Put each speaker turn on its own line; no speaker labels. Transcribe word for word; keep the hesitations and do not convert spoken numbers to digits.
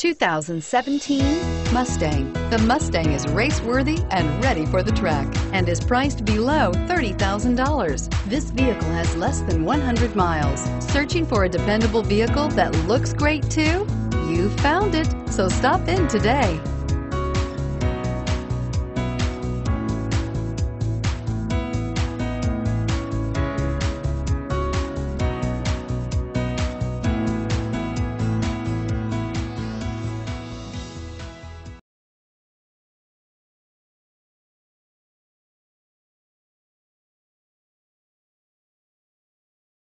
two thousand seventeen Mustang. The Mustang is race-worthy and ready for the track and is priced below thirty thousand dollars. This vehicle has less than one hundred miles. Searching for a dependable vehicle that looks great too? You found it, so stop in today.